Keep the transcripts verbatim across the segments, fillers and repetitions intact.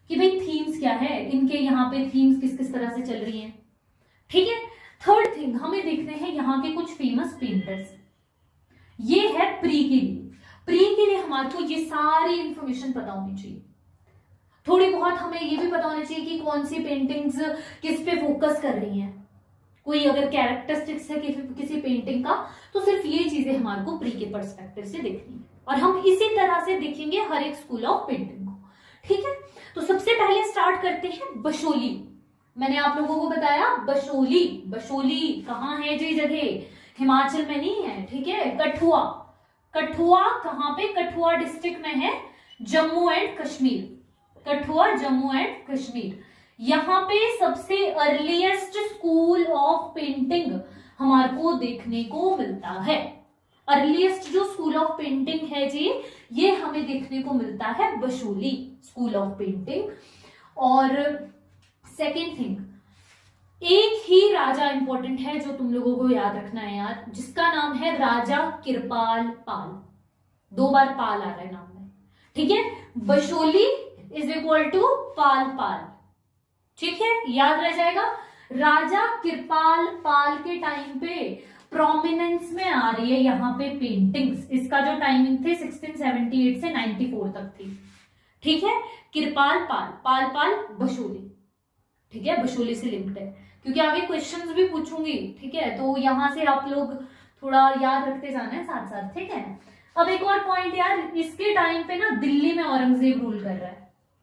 कि भाई थीम्स क्या है, इनके यहाँ पे थीम्स किस किस तरह से चल रही हैं। ठीक है। थर्ड थिंग हमें देखने हैं यहाँ के कुछ फेमस पेंटर्स। ये है प्री के लिए। प्री के लिए हमारे को ये सारी इंफॉर्मेशन पता होनी चाहिए। थोड़ी बहुत हमें ये भी पता होना चाहिए कि कौन सी पेंटिंग्स किस पे फोकस कर रही हैं, कोई अगर कैरेक्टरिस्टिक्स है किसी पेंटिंग का, तो सिर्फ ये चीजें हमारे को प्री के पर्सपेक्टिव से देखनी है। और हम इसी तरह से देखेंगे हर एक स्कूल ऑफ पेंटिंग को। ठीक है। तो सबसे पहले स्टार्ट करते हैं बशोली। मैंने आप लोगों को बताया बशोली। बशोली कहाँ है जी जगह? हिमाचल में नहीं है। ठीक है। कठुआ। कठुआ कहाँ पे? कठुआ डिस्ट्रिक्ट में है, जम्मू एंड कश्मीर। कठुआ जम्मू एंड कश्मीर। यहाँ पे सबसे अर्लीस्ट स्कूल ऑफ पेंटिंग हमारे को देखने को मिलता है। अर्लीस्ट जो स्कूल ऑफ पेंटिंग है जी, ये हमें देखने को मिलता है बशोली स्कूल ऑफ पेंटिंग। और सेकेंड थिंग, एक ही राजा इंपॉर्टेंट है जो तुम लोगों को याद रखना है यार, जिसका नाम है राजा किरपाल पाल। दो बार पाल आ रहा है नाम में। ठीक है। Basohli is equal to Pal Pal. ठीक है, याद रह जाएगा। राजा किरपाल पाल के टाइम पे प्रोमिनेंस में आ रही है यहाँ पे पेंटिंग्स। इसका जो टाइमिंग थे सिक्सटीन सेवेंटी एट से नाइंटी फोर तक थी। ठीक है। किरपाल पाल, पाल पाल बशोली। ठीक है, बशोली से लिंक्ड है क्योंकि आगे क्वेश्चंस भी पूछूंगी। ठीक है, तो यहां से आप लोग थोड़ा याद रखते जाना है साथ साथ। ठीक है। अब एक और पॉइंट यार, इसके टाइम पे ना दिल्ली में औरंगजेब रूल कर रहा है।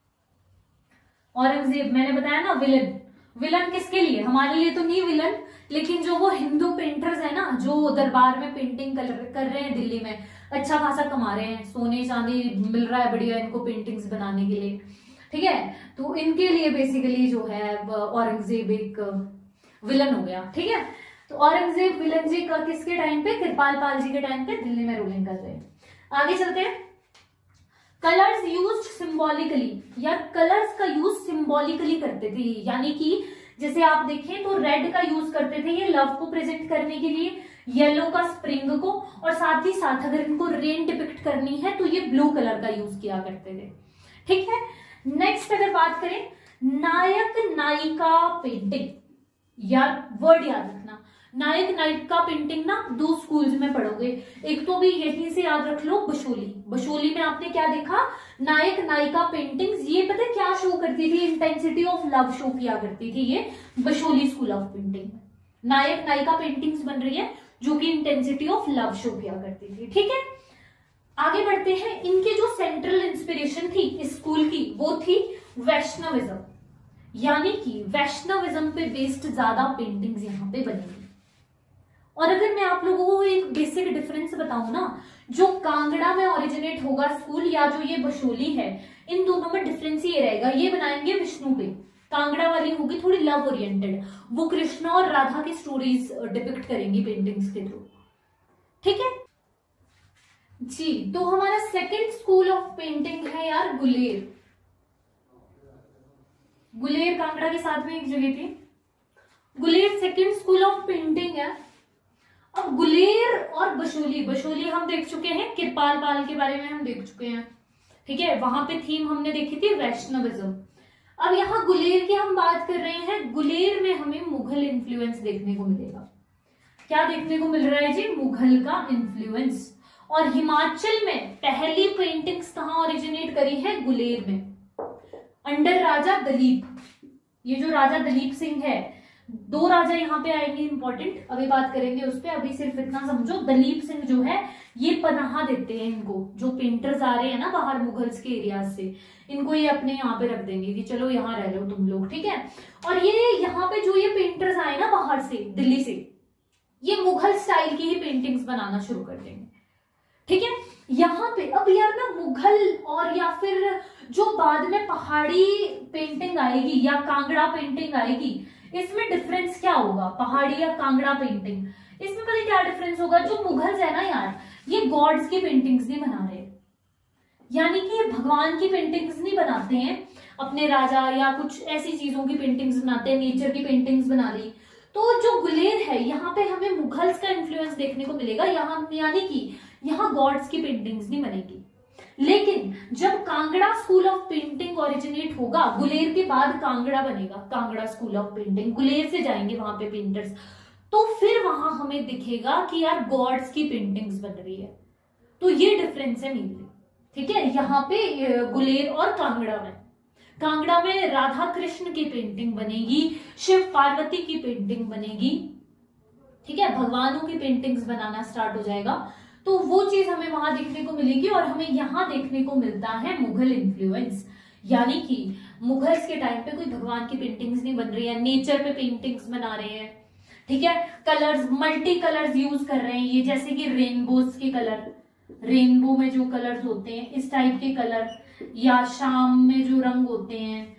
औरंगजेब मैंने बताया ना विलन। विलन किसके लिए? हमारे लिए तो नहीं विलन, लेकिन जो वो हिंदू पेंटर्स है ना, जो दरबार में पेंटिंग कर, कर रहे हैं दिल्ली में, अच्छा खासा कमा रहे हैं, सोने चांदी मिल रहा है बढ़िया इनको पेंटिंग्स बनाने के लिए। ठीक है, तो इनके लिए बेसिकली जो है औरंगजेब एक विलन हो गया। ठीक है, तो औरंगजेब विलन जी का किसके टाइम पे? कृपाल पाल जी के टाइम पे दिल्ली में रूलिंग कर रहे हैं। आगे चलते हैं। कलर्स यूज्ड सिंबॉलिकली, या कलर्स का यूज सिंबॉलिकली करते थे, यानी कि जैसे आप देखें तो रेड का यूज करते थे ये लव को प्रेजेंट करने के लिए, येलो का स्प्रिंग को, और साथ ही साथ अगर इनको रेन डिपिक्ट करनी है तो ये ब्लू कलर का यूज किया करते थे। ठीक है। नेक्स्ट अगर बात करें नायक नायिका पेंटिंग, यार वर्ड याद रखना, नायक नायिका पेंटिंग ना दो स्कूल्स में पढ़ोगे। एक तो भी यहीं से याद रख लो बशोली। बशोली में आपने क्या देखा? नायक नायिका पेंटिंग्स। ये पता है क्या शो करती थी? इंटेंसिटी ऑफ लव शो किया करती थी ये बशोली स्कूल ऑफ पेंटिंग में। नायक नायिका पेंटिंग्स बन रही है जो कि इंटेंसिटी ऑफ लव शो किया करती थी। ठीक है, आगे बढ़ते हैं। इनके जो सेंट्रल इंस्पिरेशन थी इस स्कूल की वो थी वैष्णविज्म, यानी कि वैष्णविज्म पे बेस्ड ज्यादा पेंटिंग्स यहाँ पे बनेगी। और अगर मैं आप लोगों को एक बेसिक डिफरेंस बताऊं ना, जो कांगड़ा में ओरिजिनेट होगा स्कूल या जो ये बशोली है, इन दोनों में डिफरेंस ये रहेगा, ये बनाएंगे विष्णु पे, कांगड़ा वाली होगी थोड़ी लव ओरिएंटेड, वो कृष्णा और राधा की स्टोरीज डिपिक्ट करेंगी पेंटिंग्स के थ्रू। ठीक है जी। तो हमारा सेकंड स्कूल ऑफ पेंटिंग है यार गुलेर। गुलेर कांगड़ा के साथ में एक जगह थी। Guler second school of painting है। अब गुलेर और बशोली, बशोली हम देख चुके हैं, किरपाल पाल के बारे में हम देख चुके हैं। ठीक है, वहां पे थीम हमने देखी थी वैष्णविज्म। अब यहाँ गुलेर की हम बात कर रहे हैं। गुलेर में हमें मुगल इन्फ्लुएंस देखने को मिलेगा। क्या देखने को मिल रहा है जी? मुगल का इन्फ्लुएंस। और हिमाचल में पहली पेंटिंग्स कहाँ ओरिजिनेट करी है? गुलेर में, अंडर राजा दलीप। ये जो राजा दलीप सिंह है, दो राजा यहाँ पे आएंगे इंपॉर्टेंट, अभी बात करेंगे उस पर। अभी सिर्फ इतना समझो, दलीप सिंह जो है ये पनाह देते हैं इनको, जो पेंटर्स आ रहे हैं ना बाहर मुगल्स के एरिया से, इनको ये अपने यहाँ पे रख देंगे कि चलो यहाँ रह लो तुम लोग। ठीक है, और ये यहाँ पे जो ये पेंटर्स आए ना बाहर से, दिल्ली से, ये मुगल स्टाइल की ही पेंटिंग्स बनाना शुरू कर देंगे। ठीक है, यहाँ पे अब यार ना मुगल और या फिर जो बाद में पहाड़ी पेंटिंग आएगी या कांगड़ा पेंटिंग आएगी, इसमें डिफरेंस क्या होगा? पहाड़ी या कांगड़ा पेंटिंग, इसमें पता क्या डिफरेंस होगा? जो मुगल्स है ना यार, ये गॉड्स की पेंटिंग्स नहीं बना रहे, यानी कि ये भगवान की पेंटिंग्स नहीं बनाते हैं, अपने राजा या कुछ ऐसी चीजों की पेंटिंग्स बनाते हैं, नेचर की पेंटिंग्स बना ली। तो जो गुलेर है यहाँ पे हमें मुगल्स का इन्फ्लुएंस देखने को मिलेगा, यहाँ यानी कि यहाँ गॉड्स की पेंटिंग्स नहीं बनेगी। लेकिन जब Kangra school of painting originate होगा, गुलेर के बाद कांगड़ा बनेगा, Kangra school of painting, Guler से जाएंगे वहां पे पेंटर्स, तो फिर वहां हमें दिखेगा कि यार गॉड्स की पेंटिंग्स बन रही है। तो ये डिफरेंस है मेनली, ठीक है, यहाँ पे गुलेर और कांगड़ा में। कांगड़ा में राधा कृष्ण की पेंटिंग बनेगी, शिव पार्वती की पेंटिंग बनेगी, ठीक है, भगवानों की पेंटिंग्स बनाना स्टार्ट हो जाएगा। तो वो चीज हमें वहां देखने को मिलेगी। और हमें यहाँ देखने को मिलता है मुगल इन्फ्लुएंस, यानी कि मुगल्स के टाइम पे कोई भगवान की पेंटिंग्स नहीं बन रही है, नेचर पे पेंटिंग्स बना रहे हैं, ठीक है, कलर्स, मल्टी कलर्स यूज कर रहे हैं, ये जैसे कि रेनबोज के कलर, रेनबो में जो कलर्स होते हैं इस टाइप के कलर, या शाम में जो रंग होते हैं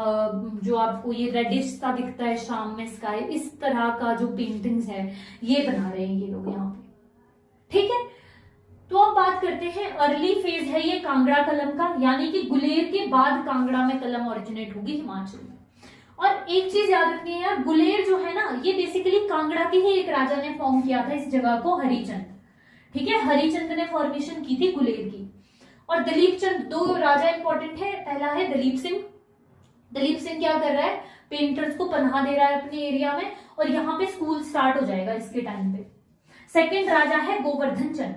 जो आपको ये रेडिश सा दिखता है शाम में स्काई, इस तरह का जो पेंटिंग्स है ये बना रहे हैं ये लोग यहाँ पे, ठीक है। तो अब बात करते हैं, अर्ली फेज है ये कांगड़ा कलम का, यानी कि गुलेर के बाद कांगड़ा में कलम ओरिजिनेट होगी हिमाचल में। और एक चीज याद रखनी है यार, गुलेर जो है ना ये बेसिकली कांगड़ा के ही एक राजा ने फॉर्म किया था इस जगह को, हरिचंद, ठीक है, हरिचंद ने फॉर्मेशन की थी गुलेर की। और दलीप चंद, दो राजा इंपॉर्टेंट है, पहला है दलीप सिंह। दलीप सिंह क्या कर रहा है, पेंटर्स को पनाह दे रहा है अपने एरिया में, और यहाँ पे स्कूल स्टार्ट हो जाएगा इसके टाइम पे। सेकंड राजा है गोवर्धन चंद,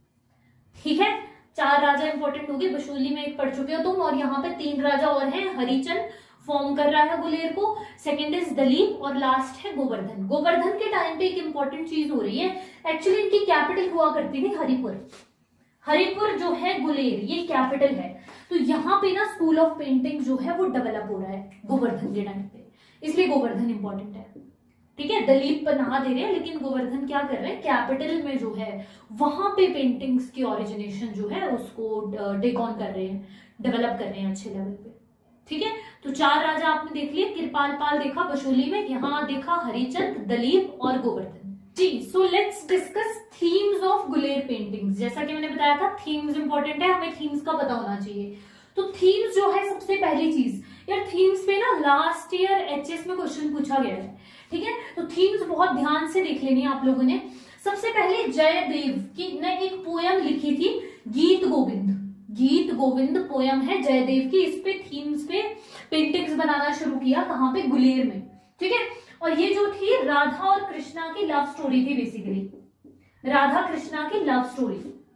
ठीक है, चार राजा इंपॉर्टेंट हो गए, बशोली में एक पढ़ चुके हो तुम, और यहाँ पे तीन राजा और हैं, हरिचंद फॉर्म कर रहा है गुलेर को, सेकंड इज दलीप, और लास्ट है गोवर्धन। गोवर्धन के टाइम पे एक इंपॉर्टेंट चीज हो रही है, एक्चुअली इनकी कैपिटल हुआ करती थी हरिपुर। हरिपुर जो है गुलेर ये कैपिटल है, तो यहाँ पे ना स्कूल ऑफ पेंटिंग जो है वो डेवलप हो रहा है गोवर्धन के टाइम पे, इसलिए गोवर्धन इंपॉर्टेंट है, ठीक है। दलीप पनाह दे रहे हैं, लेकिन गोवर्धन क्या कर रहे हैं, कैपिटल में जो है वहां पे पेंटिंग्स की ओरिजिनेशन जो है उसको टेक ऑन कर रहे हैं, डेवलप कर रहे हैं अच्छे लेवल पे, ठीक है। तो चार राजा आपने देख लिए, कृपाल पाल देखा बशोली में, यहाँ देखा हरिचंद, दलीप और Govardhan ji. So let's discuss themes of Guler paintings. जैसा कि मैंने बताया था थीम्स इंपॉर्टेंट है, हमें थीम्स का पता होना चाहिए। तो थीम्स जो है सबसे पहली चीज, यार थीम्स पे ना लास्ट ईयर एचएस में क्वेश्चन पूछा गया है, ठीक है, तो थीम्स बहुत ध्यान से देख लेनी है आप लोगों ने। सबसे पहले जयदेव की ने एक पोयम लिखी थी, गीत गोविंद, गीत गोविंद पोयम है जयदेव की, इस पे थीम्स पे पेंटिंग्स बनाना शुरू किया, कहाँ पे, गुलेर में, ठीक है। और ये जो थी राधा और कृष्णा की लव स्टोरी थी, बेसिकली राधा कृष्णा की लव स्टोरी।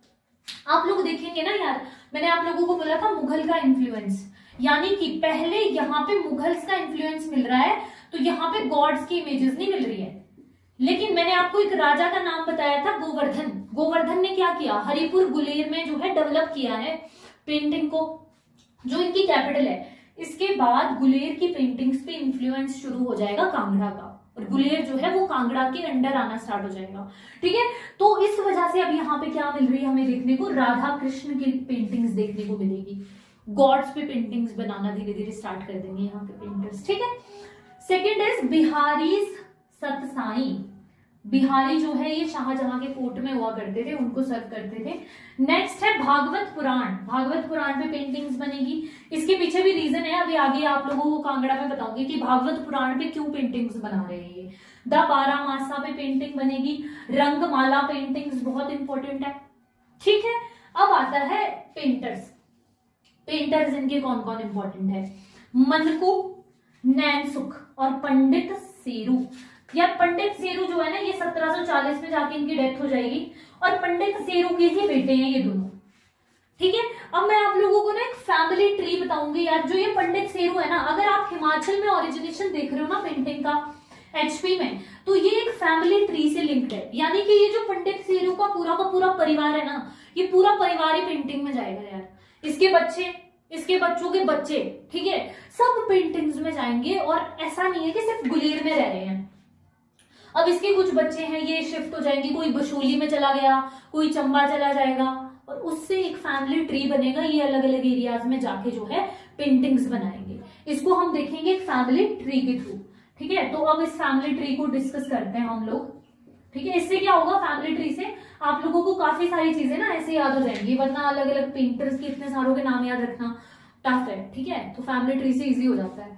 आप लोग देखेंगे ना यार, मैंने आप लोगों को बोला था मुगल का इन्फ्लुएंस, यानी कि पहले यहाँ पे मुगल्स का इन्फ्लुएंस मिल रहा है, तो यहाँ पे गॉड्स की इमेजेस नहीं मिल रही है। लेकिन मैंने आपको एक राजा का नाम बताया था, गोवर्धन। गोवर्धन ने क्या किया, हरिपुर गुलेर में जो है डेवलप किया है पेंटिंग को, जो इनकी कैपिटल है। इसके बाद गुलेर की पेंटिंग्स पे इन्फ्लुएंस शुरू हो जाएगा कांगड़ा का, और गुलेर जो है वो कांगड़ा के अंडर आना स्टार्ट हो जाएगा, ठीक है। तो इस वजह से अब यहाँ पे क्या मिल रही है हमें देखने को, राधा कृष्ण की पेंटिंग्स देखने को मिलेगी, गॉड्स पे पेंटिंग्स बनाना धीरे धीरे स्टार्ट कर देंगे यहाँ पे पेंटर्स, ठीक है। Second is Bihari Satsai. बिहारी जो है ये शाहजहां के कोर्ट में हुआ करते थे, उनको सर्व करते थे। नेक्स्ट है भागवत पुराण। भागवत पुराण पे पेंटिंग्स बनेगी, इसके पीछे भी रीजन है, अभी आगे आप लोगों को कांगड़ा में बताऊंगी कि भागवत पुराण पे क्यों पेंटिंग्स बना रहे हैं ये। द बारह मासा पे पेंटिंग बनेगी, रंगमाला पेंटिंग्स बहुत इंपॉर्टेंट है, ठीक है। अब आता है पेंटर्स। पेंटर्स इनके कौन कौन इंपॉर्टेंट है, मनकू, नैनसुख और पंडित सेरू। या पंडित सेरू जो है ना ये सत्रह सौ चालीस में जाके इनकी डेथ हो जाएगी, और पंडित सेरू के ही बेटे हैं ये दोनों, ठीक है। अब मैं आप लोगों को ना एक फैमिली ट्री बताऊंगी यार, जो ये पंडित सेरू है ना, अगर आप हिमाचल में ओरिजिनेशन देख रहे हो ना पेंटिंग का एचपी में, तो ये एक फैमिली ट्री से लिंक्ड है, यानी कि ये जो पंडित सेरू का पूरा का पूरा परिवार है ना, ये पूरा परिवार ही पेंटिंग में जाएगा यार, इसके बच्चे, इसके बच्चों के बच्चे, ठीक है, सब पेंटिंग्स में जाएंगे। और ऐसा नहीं है कि सिर्फ गुलेर में रह रहे हैं, अब इसके कुछ बच्चे हैं ये शिफ्ट हो जाएंगे, कोई बशोली में चला गया, कोई चंबा चला जाएगा, और उससे एक फैमिली ट्री बनेगा, ये अलग अलग एरियाज में जाके जो है पेंटिंग्स बनाएंगे। इसको हम देखेंगे एक फैमिली ट्री के थ्रू, ठीक है। तो अब इस फैमिली ट्री को डिस्कस करते हैं हम लोग, ठीक है। इससे क्या होगा, फैमिली ट्री से आप लोगों को काफी सारी चीजें ना ऐसे याद हो जाएंगी, वरना अलग अलग पेंटर्स के इतने सारों के नाम याद रखना टफ है, ठीक है। तो फैमिली ट्री से इजी हो जाता है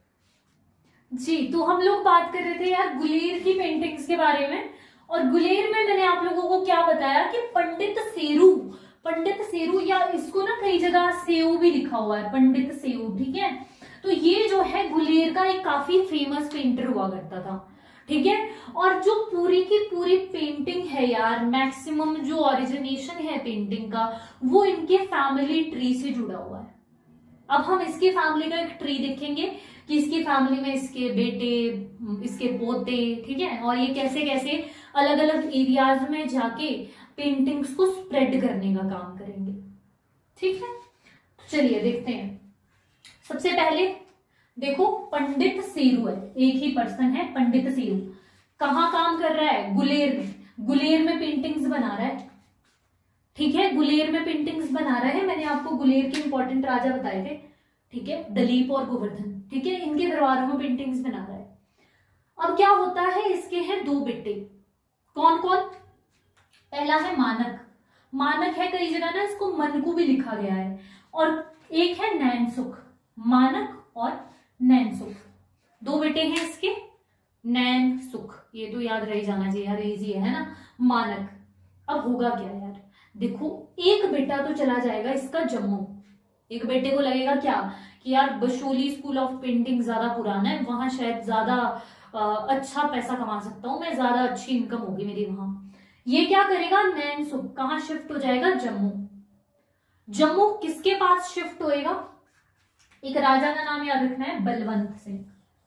जी। तो हम लोग बात कर रहे थे यार गुलेर की पेंटिंग्स के बारे में, और गुलेर में मैंने आप लोगों को क्या बताया कि पंडित सेरू, पंडित सेरू, या इसको ना कई जगह सेऊ भी लिखा हुआ है, पंडित सेऊ, ठीक है। तो ये जो है गुलेर का एक काफी फेमस पेंटर हुआ करता था, ठीक है। और जो पूरी की पूरी पेंटिंग है यार, मैक्सिमम जो ओरिजिनेशन है पेंटिंग का वो इनके फैमिली ट्री से जुड़ा हुआ है। अब हम इसकी फैमिली का एक ट्री देखेंगे कि इसकी फैमिली में इसके बेटे, इसके पोते, ठीक है, और ये कैसे कैसे अलग अलग एरियाज में जाके पेंटिंग्स को स्प्रेड करने का काम करेंगे, ठीक है। तो चलिए देखते हैं। सबसे पहले देखो पंडित सेरू है, एक ही पर्सन है पंडित सेरू। कहाँ काम कर रहा है? गुलेर में। गुलेर में पेंटिंग्स बना रहा है, ठीक है, गुलेर में पेंटिंग्स बना रहा है। मैंने आपको गुलेर के इंपॉर्टेंट राजा बताए थे, ठीक है, दलीप और गोवर्धन, ठीक है, इनके दरबारों में पेंटिंग्स बना रहा है। अब क्या होता है, इसके हैं दो बेटे। कौन कौन? पहला है मानक। मानक है, कई जगह ना इसको मनकू भी लिखा गया है। और एक है नैनसुख। मानक और नैनसुख, दो बेटे हैं इसके, नैनसुख। ये तो याद रह जाना चाहिए यार, इजी है ना, मानक। अब होगा क्या यार, देखो एक बेटा तो चला जाएगा इसका जम्मू। एक बेटे को लगेगा क्या कि यार बशोली स्कूल ऑफ पेंटिंग ज्यादा पुराना है, वहां शायद ज्यादा अच्छा पैसा कमा सकता हूं मैं, ज्यादा अच्छी इनकम होगी मेरी वहां। ये क्या करेगा, नैनसुख कहां शिफ्ट हो जाएगा? जम्मू। जम्मू किसके पास शिफ्ट होएगा? एक राजा का नाम याद रखना है, बलवंत सिंह।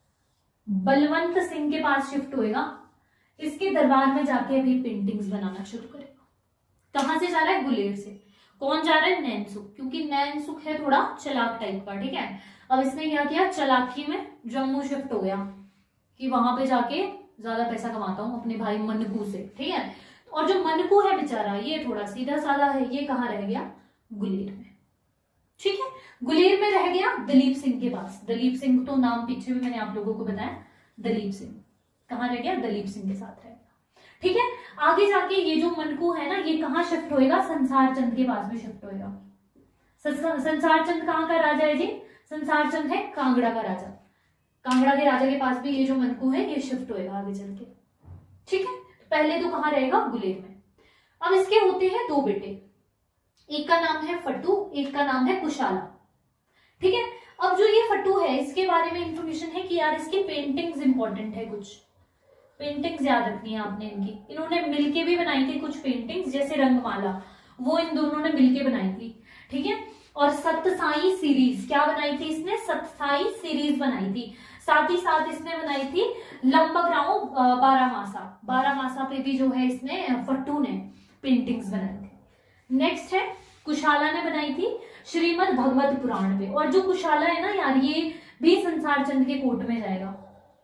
बलवंत सिंह के पास शिफ्ट होएगा। इसके दरबार में जाके अभी पेंटिंग्स बनाना शुरू करेगा। कहां से जा रहा है? गुलेर से। कौन जा रहा है? नैनसुख, क्योंकि नैनसुख है थोड़ा चालाक टाइप का, ठीक है। अब इसने क्या किया, चालाकी में जम्मू शिफ्ट हो गया कि वहां पे जाके ज्यादा पैसा कमाता हूं अपने भाई मनकू से, ठीक है। और जो मनकू है बेचारा, ये थोड़ा सीधा साधा है, ये कहाँ रह गया? गुलेर में, ठीक है। गुलेर में रह गया दलीप सिंह के पास। दलीप सिंह तो नाम पीछे भी मैंने आप लोगों को बताया, दलीप सिंह कहाँ रह गया? दलीप सिंह के साथ रह गया, ठीक है। आगे जाके ये जो मनकू है ना, ये कहाँ शिफ्ट होएगा? संसार चंद के पास भी शिफ्ट होएगा। संसार चंद कहाँ का राजा है जी? संसार चंद है कांगड़ा का राजा। कांगड़ा के राजा के पास भी ये जो मनकू है ये शिफ्ट होएगा आगे चल के, ठीक है। पहले तो कहाँ रहेगा? गुलेर में। अब इसके होते हैं दो बेटे, एक का नाम है फट्टू, एक का नाम है कुशाला, ठीक है। अब जो ये फट्टू है, इसके बारे में इंफॉर्मेशन है कि यार इसकी पेंटिंग्स इंपॉर्टेंट है, कुछ पेंटिंग्स याद रखनी है आपने इनकी। इन्होंने मिलके भी बनाई थी कुछ पेंटिंग्स, जैसे रंगमाला, वो इन दोनों ने मिलके बनाई थी, ठीक है। और सतसाई सीरीज क्या बनाई थी इसने? सतसाई सीरीज बनाई थी। साथ ही साथ इसने बनाई थी लंबग्राओ बारामासा। बारामासा पे भी जो है इसने फट्टू ने पेंटिंग्स बनाई थी। नेक्स्ट है कुशाला ने बनाई थी श्रीमद् भगवत पुराण पे। और जो कुशाला है ना यार, ये भी संसार चंद के कोर्ट में जाएगा।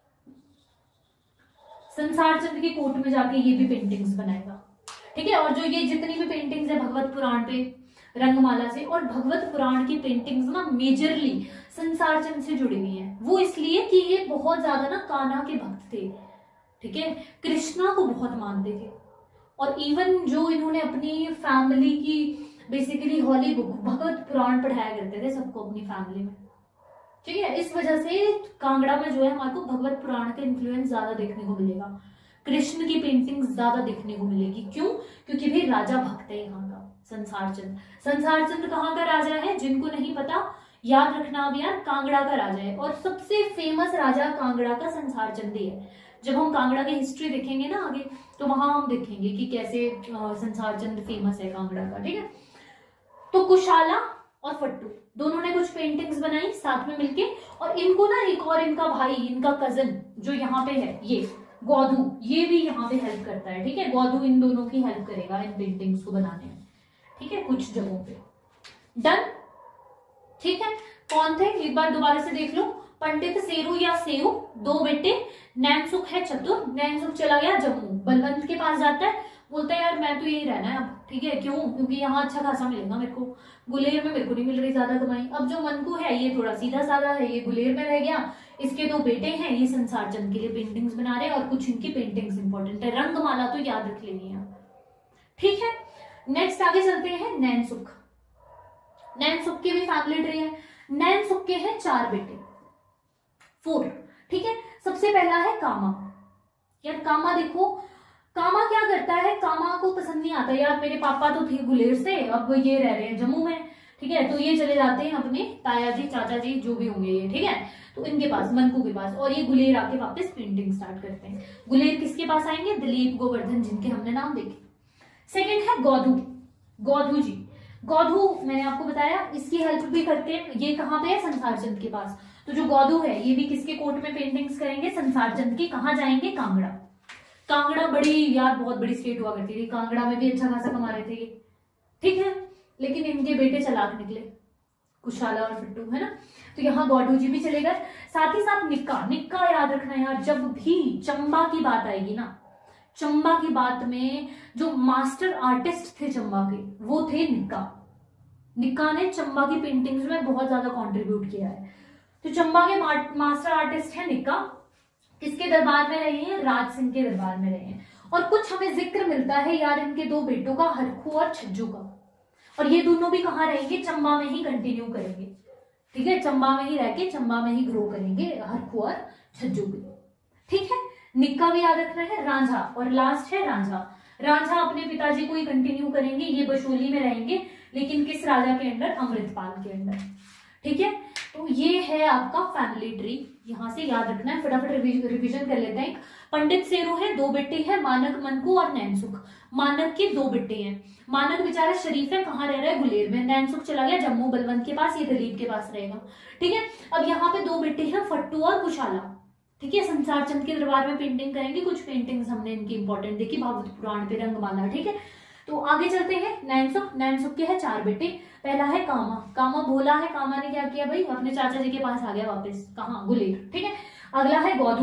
संसार चंद के कोर्ट में जाके ये भी पेंटिंग्स बनाएगा, ठीक है। और जो ये जितनी भी पेंटिंग्स है भगवत पुराण पे, रंगमाला से, और भगवत पुराण की पेंटिंग्स ना मेजरली संसार चंद से जुड़ी हुई हैं। वो इसलिए कि ये बहुत ज्यादा ना कान्हा के भक्त थे, ठीक है, कृष्णा को बहुत मानते थे। और इवन जो इन्होंने अपनी फैमिली की बेसिकली हॉली बुक भगवत पुराण पढ़ाया करते थे सबको अपनी फैमिली में, ठीक है। इस वजह से कांगड़ा में जो है हमारे को भगवत पुराण का इन्फ्लुएंस ज्यादा देखने को मिलेगा, कृष्ण की पेंटिंग ज्यादा देखने को मिलेगी। क्यों? क्योंकि भी राजा भक्त है यहाँ का संसार चंद। संसार चंद कहाँ का राजा है? जिनको नहीं पता याद रखना अब यार, कांगड़ा का राजा है। और सबसे फेमस राजा कांगड़ा का संसार चंद ही है। जब हम कांगड़ा की हिस्ट्री देखेंगे ना आगे, तो वहां हम देखेंगे कि कैसे संसार चंद फेमस है कांगड़ा का, ठीक है। तो कुशाला और फट्टू दोनों ने कुछ पेंटिंग्स बनाई साथ में मिलके। और इनको ना एक और इनका भाई, इनका कजन जो यहाँ पे है, ये गौधू, ये भी यहाँ पे हेल्प करता है, ठीक है। गौधू इन दोनों की हेल्प करेगा इन पेंटिंग्स को बनाने में, ठीक है, कुछ जगहों पे। डन, ठीक है। कौन थे एक बार दोबारा से देख लो। पंडित सेरू या सेऊ, दो बेटे, नैनसुख है चतुर। नैनसुख चला गया जम्मू, बलवंत के पास जाता है, बोलता है यार मैं तो यही रहना है अब, ठीक है। क्यों? क्योंकि यहाँ अच्छा खासा मिलेगा मेरे को, गुलेर में मेरे को नहीं मिल रही ज्यादा कमाई। अब जो मनकू है ये थोड़ा सीधा साधा है, ये गुलेर में रह गया। इसके दो बेटे हैं, ये संसार चंद के लिए पेंटिंग्स बना रहे हैं। और कुछ इनकी पेंटिंग्स इंपॉर्टेंट है, रंगमाला तो याद रख लेनी है, ठीक है। नेक्स्ट आगे चलते हैं नैनसुख। नैनसुख की भी फैमिली ट्री है। नैनसुख के हैं चार बेटे, फोर, ठीक है। सबसे पहला है कामा। यार कामा देखो, कामा क्या करता है, कामा को पसंद नहीं आता यार मेरे पापा तो थे गुलेर से, अब ये रह रहे हैं जम्मू में, ठीक है, तो ये चले जाते हैं अपने ताया जी चाचा जी जो भी होंगे ये, ठीक है, तो इनके पास मनकू के पास, और ये गुलेर आके वापस पेंटिंग स्टार्ट करते हैं। गुलेर किसके पास आएंगे, दिलीप गोवर्धन जिनके हमने नाम देखे। सेकंड है गौधू, गौधू जी, गौधू मैंने आपको बताया इसकी हेल्प भी करते हैं, ये कहाँ पे है, संसार चंद के पास। तो जो गौधू है ये भी किसके कोर्ट में पेंटिंग्स करेंगे, संसार चंद की। कहाँ जाएंगे, कांगड़ा। कांगड़ा बड़ी यार बहुत बड़ी स्टेट हुआ करती थी, कांगड़ा में भी अच्छा खासा कमा रहे थे ये, ठीक है, लेकिन इनके बेटे चालाक निकले, कुशाला और फिट्टू, है ना, तो यहाँ गौधू जी भी चले गए। साथ ही साथ निक्का, निक्का याद रखना यार, जब भी चंबा की बात आएगी ना, चंबा की बात में जो मास्टर आर्टिस्ट थे चंबा के वो थे निक्का। निक्का ने चंबा की पेंटिंग्स में बहुत ज्यादा कंट्रीब्यूट किया है। तो चंबा के मास्टर आर्टिस्ट है निक्का, किसके दरबार में रहे हैं, राज सिंह के दरबार में रहे हैं। और कुछ हमें जिक्र मिलता है यार इनके दो बेटों का, हरखू और छज्जू का, और ये दोनों भी कहाँ रहेंगे, चंबा में ही कंटिन्यू करेंगे, ठीक है, चंबा में ही रह के चंबा में ही ग्रो करेंगे हरखू और छज्जू भी, ठीक है। निक्का भी याद रखना है, रांझा, और लास्ट है रांझा। रांझा अपने पिताजी को ही कंटिन्यू करेंगे, ये बशोली में रहेंगे, लेकिन किस राजा के अंडर, अमृतपाल के अंडर, ठीक है। तो ये है आपका फैमिली ट्री, यहां से याद रखना है, फटाफट रिवीजन कर लेते हैं। पंडित सेरू है, दो बेटे हैं, मानक, मनकू और नैनसुख। मानक के दो बेटे हैं, मानक बेचारा शरीफ है, कहाँ रह रहा है, गुलेर में। नैनसुख चला गया जम्मू बलवंत के पास, ये दिलीप के पास रहेगा, ठीक है। अब यहाँ पे दो बेटे हैं, फट्टू और कुशाला, ठीक है, संसार चंद के दरबार में पेंटिंग करेंगे। कुछ पेंटिंग्स हमने इनकी इंपॉर्टेंट देखी, भागवत पुराण पे रंगमाला, ठीक है। तो आगे चलते हैं, नैनसुख, नैनसुख के है चार बेटे। पहला है कामा, कामा भोला है, कामा ने क्या किया भाई, अपने चाचा जी के पास आ गया वापस, कहाँ, गुलेर, ठीक है। अगला है गौधू,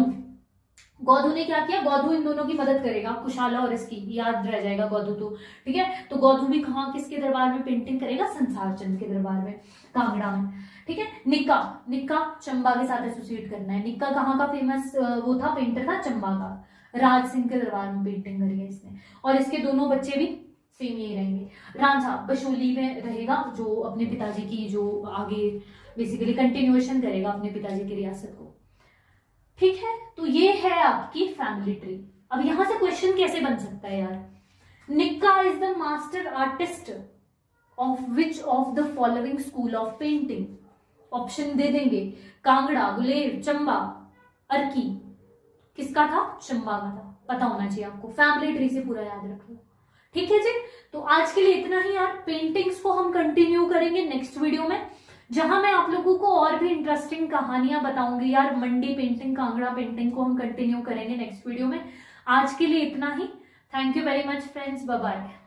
गौधू ने क्या किया, गौधू इन दोनों की मदद करेगा, कुशाला और इसकी, याद रह जाएगा गौधू तो, ठीक है। तो गौधू भी कहाँ, किसके दरबार में पेंटिंग करेगा, संसार चंद के दरबार में, कांगड़ा में, ठीक है। निक्का, निक्का चंबा के साथ एसोसिएट करना है। निक्का कहाँ का फेमस वो था, पेंटर था चंबा का, राज सिंह के दरबार में पेंटिंग करी है इसने, और इसके दोनों बच्चे भी सेम ही रहेंगे। रांझा बशोली में रहेगा, जो अपने पिताजी की जो आगे बेसिकली कंटिन्यूएशन करेगा अपने पिताजी की रियासत को, ठीक है। तो ये है आपकी फैमिली ट्री। अब यहां से क्वेश्चन कैसे बन सकता है यार, Nikka is the master artist of which of the following school of painting, option दे देंगे, कांगड़ा, गुलेर, चंबा, अर्की, किसका था, चंबा का था, पता होना चाहिए आपको, फैमिली ट्री से पूरा याद रख लो, ठीक है जी। तो आज के लिए इतना ही यार, पेंटिंग्स को हम कंटिन्यू करेंगे नेक्स्ट वीडियो में, जहां मैं आप लोगों को और भी इंटरेस्टिंग कहानियां बताऊंगी यार। मंडी पेंटिंग, कांगड़ा पेंटिंग को हम कंटिन्यू करेंगे नेक्स्ट वीडियो में। आज के लिए इतना ही, thank you very much friends, bye bye.